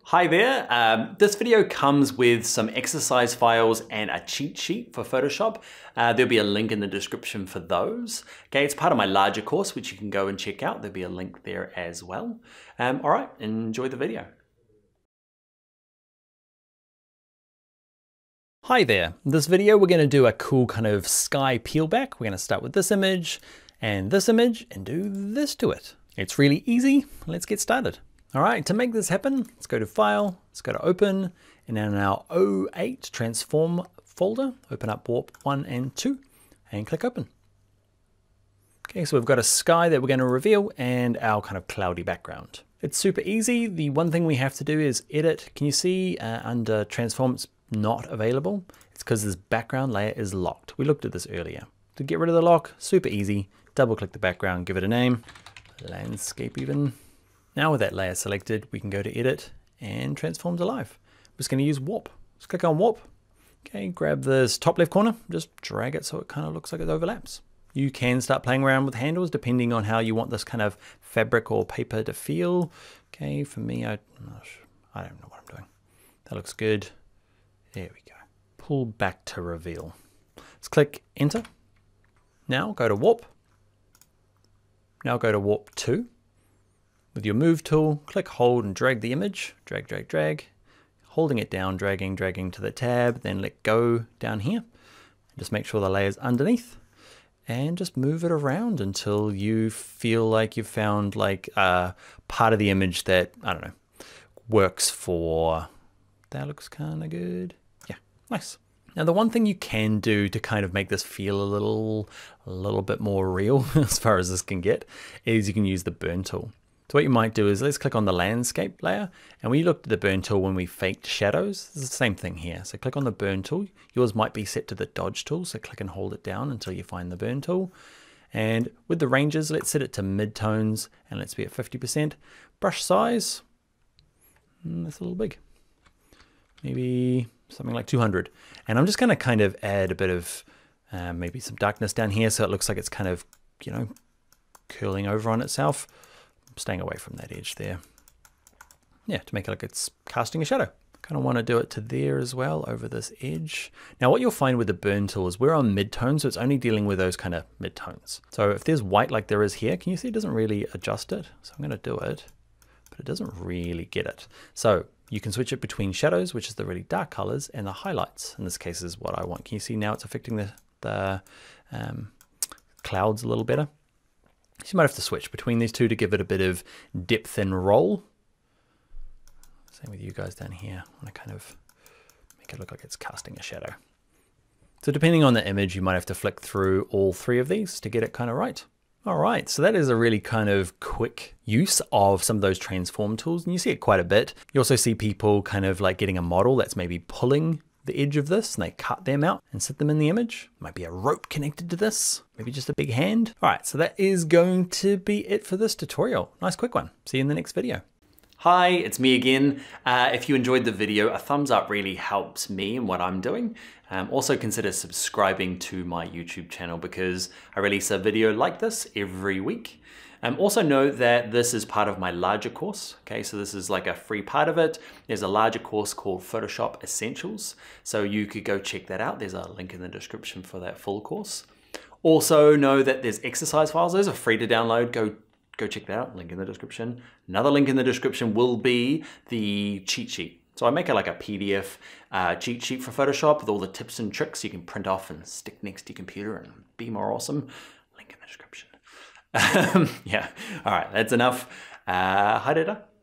Hi there, this video comes with some exercise files and a cheat sheet for Photoshop. There'll be a link in the description for those. Okay, it's part of my larger course, which you can go and check out. There'll be a link there as well. All right, enjoy the video. Hi there, in this video we're going to do a cool kind of sky peel back. We're going to start with this image and do this to it. It's really easy, let's get started. All right, to make this happen, let's go to File, let's go to Open, and in our 08 Transform folder, open up Warp 1 and 2, and click Open. Okay, so we've got a sky that we're going to reveal and our kind of cloudy background. It's super easy. The one thing we have to do is edit. Can you see under Transform it's not available? It's because this background layer is locked. We looked at this earlier. To get rid of the lock, super easy. Double click the background, give it a name, landscape even. Now with that layer selected, we can go to Edit and Transform to Live. I'm just going to use Warp. Just click on Warp. Okay, grab this top left corner, just drag it so it kind of looks like it overlaps. You can start playing around with handles depending on how you want this kind of fabric or paper to feel. Okay, for me, I don't know what I'm doing. That looks good. There we go. Pull back to reveal. Let's click Enter. Now go to Warp. Now go to Warp 2. With your Move tool, click, hold, and drag the image. Drag, drag, drag. Holding it down, dragging to the tab, then let go down here. Just make sure the layer's underneath. And just move it around until you feel like you've found like part of the image that, I don't know, works for. That looks kind of good. Yeah, nice. Now the one thing you can do to kind of make this feel a little bit more real as far as this can get is you can use the burn tool. So what you might do is let's click on the landscape layer, and we looked at the burn tool when we faked shadows. It's the same thing here. So click on the burn tool. Yours might be set to the dodge tool, so click and hold it down until you find the burn tool. And with the ranges, let's set it to midtones and let's be at 50%. Brush size, that's a little big. Maybe something like 200. And I'm just going to kind of add a bit of maybe some darkness down here so it looks like it's kind of, you know, curling over on itself. Staying away from that edge there. Yeah, to make it like it's casting a shadow. Kind of want to do it to there as well over this edge. Now what you'll find with the burn tool is we're on mid-tone, so it's only dealing with those kind of mid-tones. So if there's white like there is here, can you see it doesn't really adjust it? So I'm going to do it, but it doesn't really get it. So you can switch it between shadows, which is the really dark colors, and the highlights. In this case is what I want. Can you see now it's affecting the clouds a little better? So you might have to switch between these two to give it a bit of depth and roll. Same with you guys down here. I want to kind of make it look like it's casting a shadow. So depending on the image, you might have to flick through all three of these to get it kind of right. All right, so that is a really kind of quick use of some of those transform tools, and you see it quite a bit. You also see people kind of like getting a model that's maybe pulling the edge of this, and they cut them out and sit them in the image. Might be a rope connected to this, maybe just a big hand. All right, so that is going to be it for this tutorial. Nice quick one. See you in the next video. Hi, it's me again. If you enjoyed the video, a thumbs up really helps me in what I'm doing. Also consider subscribing to my YouTube channel because I release a video like this every week. Also know that this is part of my larger course. Okay, so this is like a free part of it. There's a larger course called Photoshop Essentials. So you could go check that out. There's a link in the description for that full course. Also know that there's exercise files. Those are free to download. Go check that out, link in the description. Another link in the description will be the cheat sheet. So I make it like a PDF cheat sheet for Photoshop with all the tips and tricks you can print off and stick next to your computer and be more awesome. Link in the description. Yeah, all right, that's enough. Hi, Data.